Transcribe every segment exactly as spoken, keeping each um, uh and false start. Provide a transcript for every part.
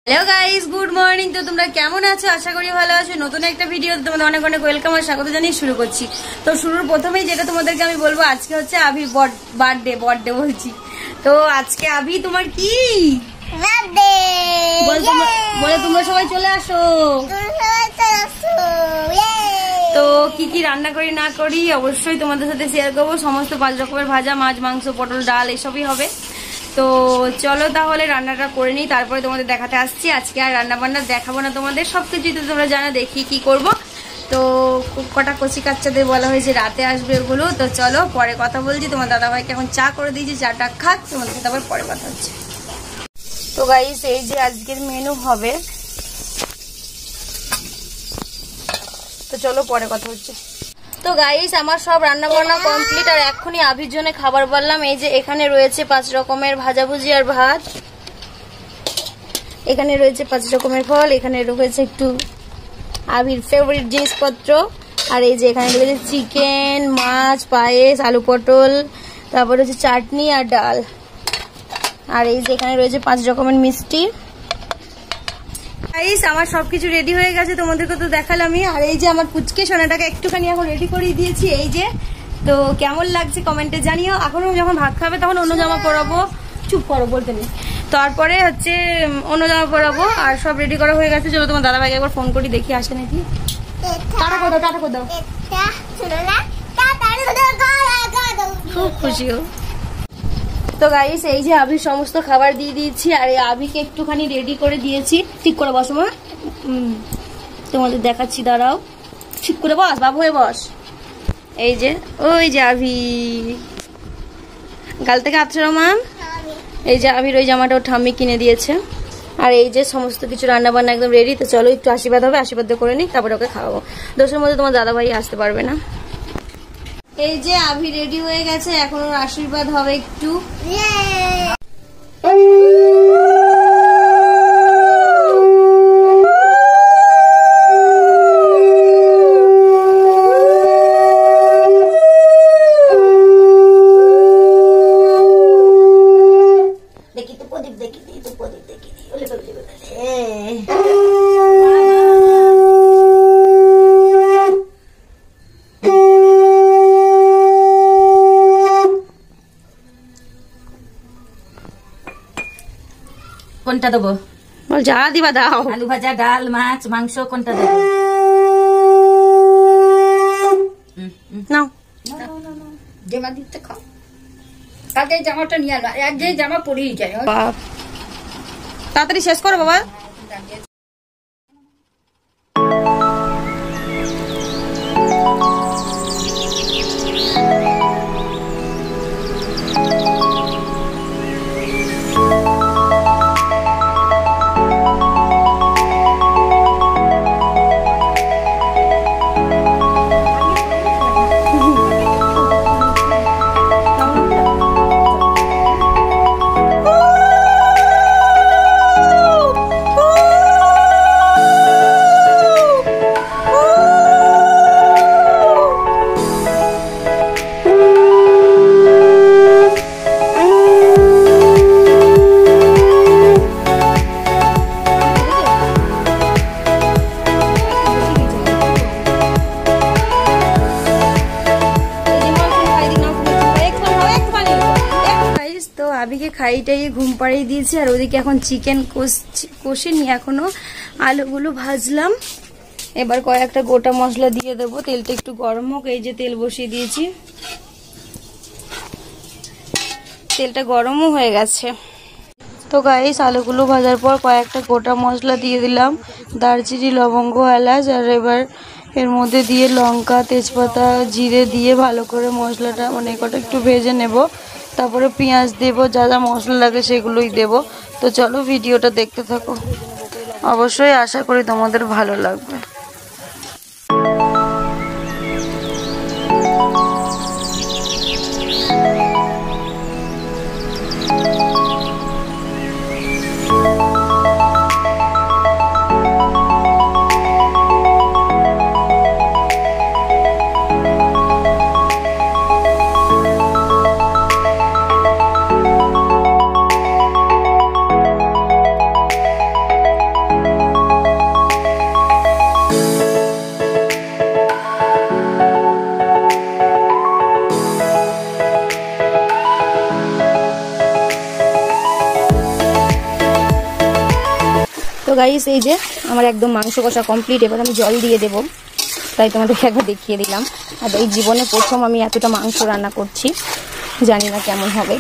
Hello guys, good morning. তো তোমরা কেমন আছো? আশা করি ভালো আছো। নতুন একটা ভিডিও তোমাদের অনেক অনেক ওয়েলকাম আর স্বাগত জানিয়ে শুরু করছি। তো শুরুর প্রথমেই যেটা তোমাদেরকে আমি বলবো, আজকে হচ্ছে আভির বার্থডে। বার্থডে বলছি তো আজকে আভি তোমার কি বার্থডে বলে তোমরা সবাই চলে আসো। তো কি কি রান্না করি না করি অবশ্যই তোমাদের সাথে শেয়ার করবো। সমস্ত পাঁচ রকমের ভাজা, মাছ, মাংস, পটল, ডাল এসবই হবে। তো চলো তাহলে রান্নাটা করে নিই, তারপরে তোমাদের দেখাতে আসছি। আজকে আর রান্না বান্না দেখাবো না তোমাদের, সবকিছুই তো তোমরা জানো। দেখি কি করব। তো কটা কচি কাচ্চাদের বলা হয়েছে রাতে আসবে ওগুলো। তো চলো পরে কথা বলছি। তোমার দাদাভাইকে এখন চা করে দিয়েছি, চাটা খাক, তোমাদের সাথে আবার পরে কথা হচ্ছে। তো গাইস, এই যে আজকের মেনু হবে, তো চলো পরে কথা হচ্ছে। তো গাইস, আমার সব রান্না বান্না কমপ্লিট আর এখনই আভির জন্য খাবার বললাম। এই যে এখানে রয়েছে পাঁচ রকমের ভাজাভুজি আর ভাত, এখানে রয়েছে পাঁচ রকমের ফল, এখানে রয়েছে একটু আভির ফেভারিট জিনিসপত্র, আর এই যে এখানে রয়েছে চিকেন, মাছ, পায়েস, আলু পটল, তারপর হচ্ছে চাটনি আর ডাল, আর এই যে এখানে রয়েছে পাঁচ রকমের মিষ্টি। গাইস, আমার সবকিছু রেডি হয়ে গেছে, তোমাদেরকে তো দেখালামই। আর এই যে আমার পুচকে সোনাটাকে একটুখানি এখন রেডি করে দিয়েছি। এই যে, তো কেমন লাগছে কমেন্টে জানিও। এখনো যখন ভাত খাবে তখন অন্য জামা পরাবো। চুপ করো, বলতে নেই। তারপরে হচ্ছে অন্য জামা পরাবো। আর সব রেডি করা হয়ে গেছে। চলো তোমার দাদাভাইকে একবার ফোন করি, দেখি আসে নাকি। টাটা কোথাও, টাটা কোথাও। খুব খুশি হো। তো গাইস, এই যে আভির সমস্ত খাবার দিয়ে দিয়েছি, আর এই আভিকে একটুখানি রেডি করে দিয়েছি। ঠিক করে বসো মা, তোমাদের দেখাচ্ছি, দাঁড়াও। ঠিক করে বস, বাবু হয়ে বস। এই যে, ওই যে আভি, গাল থেকে হাত সরাও মা। এই যে আভির ওই জামাটা ওর ঠাম্মি কিনে দিয়েছে। আর এই যে সমস্ত কিছু রান্না বান্না একদম রেডি। তো চলো একটু আশীর্বাদ হবে, আশীর্বাদ করে নিই, তারপরে ওকে খাওয়াবো। দোষের মধ্যে তোমার দাদাভাই আসতে পারবে না। এই যে আভি রেডি হয়ে গেছে, এখন ওর আশীর্বাদ হবে একটু। দেখি তো প্রদীপ, দেখি দিই তো প্রদীপ, দেখি দিই। ওলে বলে বলে কোনটা দেবো বল, যা দিবা দাও। আলু ভাজা, ডাল, মাছ, মাংস, কোনটা দেবো? নাও, জামা দিতে খাও। কালকে জামাটা নিয়ে আলো, এক যে জামা পরেই যায়। তাড়াতাড়ি শেষ করো বাবা। আভিকে খাইটাই ঘুম পাড়িয়ে দিয়েছি, আর ওদিকে এখন চিকেন কষিনি এখনো, আলুগুলো ভাজলাম। এবার কয়েকটা গোটা মশলা দিয়ে দেবো। তেলটা একটু গরম হোক। এই যে তেল বসিয়ে দিয়েছি, তেলটা গরমও হয়ে গেছে। তো গাইস, আলুগুলো ভাজার পর কয়েকটা গোটা মশলা দিয়ে দিলাম, দারচিনি, লবঙ্গ, এলাচ। আর এবার এর মধ্যে দিয়ে লঙ্কা, তেজপাতা, জিরে দিয়ে ভালো করে মশলাটা মানে কটা একটু ভেজে নেব। তারপরে পেঁয়াজ দেবো, যা যা মশলা লাগে সেগুলোই দেব। তো চলো ভিডিওটা দেখতে থাকো, অবশ্যই আশা করি তোমাদের ভালো লাগবে। তো গাইস এই যে আমার একদম মাংস কষা কমপ্লিট। এবার আমি জল দিয়ে দেব, তাই তোমাদেরকে একবার দেখিয়ে দিলাম। আর এই জীবনে প্রথম আমি এতটা মাংস রান্না করছি, জানি না কেমন হবে।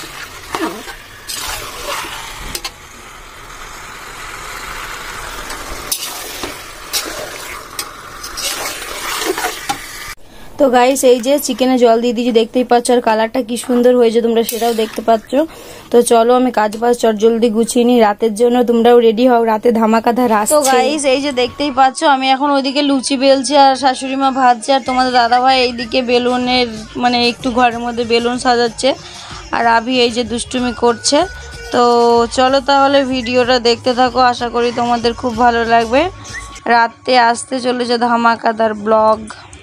তো গাইস এই যে চিকেনে জল দিয়ে দিয়েছি, দেখতেই পাচ্ছ, আর কালারটা কি সুন্দর হয়েছে তোমরা সেটাও দেখতে পাচ্ছ। তো চলো আমি কাজ বাজ চট জলদি গুছিয়ে নিই রাতের জন্য, তোমরাও রেডি হও, রাতে ধামাকাধার আসছে। তো গাইস এই যে দেখতেই পাচ্ছ আমি এখন ওইদিকে লুচি বেলছি আর শাশুড়ি মা ভাজছে, আর তোমাদের দাদাভাই এইদিকে বেলুনের মানে একটু ঘরের মধ্যে বেলুন সাজাচ্ছে, আর আভি এই যে দুষ্টুমি করছে। তো চলো তাহলে ভিডিওটা দেখতে থাকো, আশা করি তোমাদের খুব ভালো লাগবে। রাতে আসতে চলেছে ধামাকাদার ব্লগ।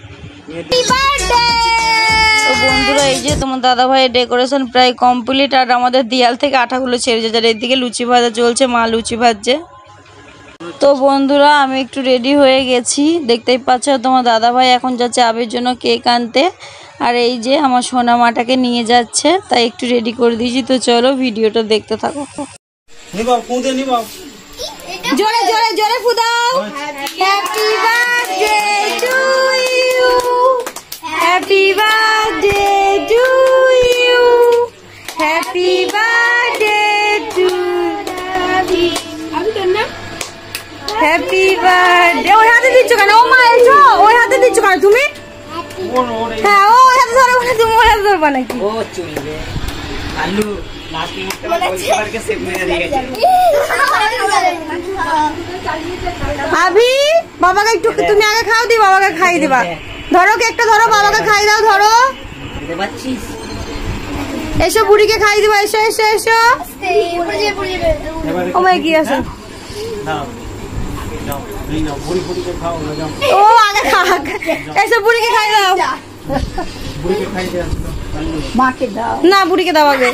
তো বন্ধুরা এই যে তোমার দাদা ভাইয়ের ডেকোরেশন প্রায় কমপ্লিট, আর আমাদের দেয়াল থেকে আঠাগুলো ছেড়ে যাচ্ছে, আর এদিকে লুচি ভাজা চলছে, মা লুচি ভাজছে। তো বন্ধুরা আমি একটু রেডি হয়ে গেছি, দেখতেই পাচ্ছ। তোমার দাদা ভাই এখন যাচ্ছে আবির জন্য কেক আনতে, আর এই যে আমার সোনা মাটাকে নিয়ে যাচ্ছে, তাই একটু রেডি করে দিয়েছি। তো চলো ভিডিওটা দেখতে থাকো। জোরে জোরে জোরে ফুদাও। Happy birthday to you, happy birthday to you, happy birthday to Avi. Avi তোর নাম? Happy birthday. ওই হাতে দিচ্ছ কেন? ও মা এসো, ওই হাতে দিচ্ছ কেন তুমি? হ্যাঁ ও ওই হাতে ধরো না, তুমি ওই হাতে ধরবা নাকি? ও চুইবে আলু আভি বাবাকে একটু তুমি আগে খাও, দি বাবাকে খাই দিবা। ধরো কেকটা ধরো, বাবাকে খাই দাও, ধরো। এসো বুড়িকে খাই দিবা, এসো এসো এসো। ও মাই কি আছে? ও আগে খাক, এসো বুড়িকে খাই দাও। না বুড়িকে দাও আগে,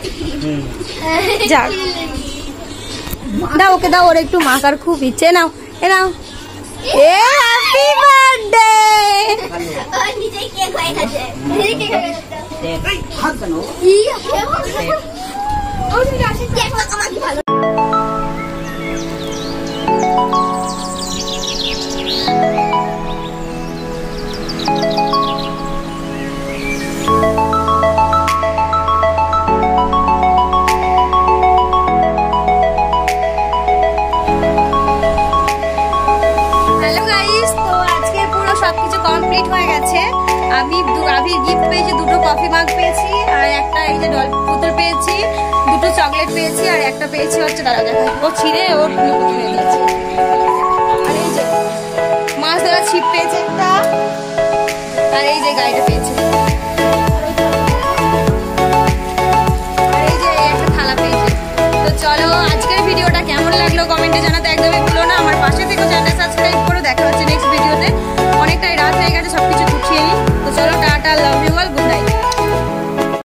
যাক দাও ওকে দাও, ওর একটু মাখার খুব ইচ্ছে। নাও এ নাও। এ হ্যাপি বার্থডে। কমপ্লিট হয়ে গেছে। আমি আভির গিফট পেয়েছি, দুটো কফি মাগ পেয়েছি, আর একটা এই যে ডল পুতুল পেয়েছি, দুটো চকলেট পেয়েছি, আর একটা পেয়েছি হচ্ছে দাঁড়া দেখা ও ছিঁড়ে ওর পুতুল হয়ে গেছে। আর এই যে মাছ ধরা ছিপ পেয়েছে একটা, আর এই যে গাড়িটা পেয়েছে, আর এই যে একটা থালা পেয়েছে। তো চলো আজকের ভিডিওটা কেমন লাগলো কমেন্টে জানাতে একদমই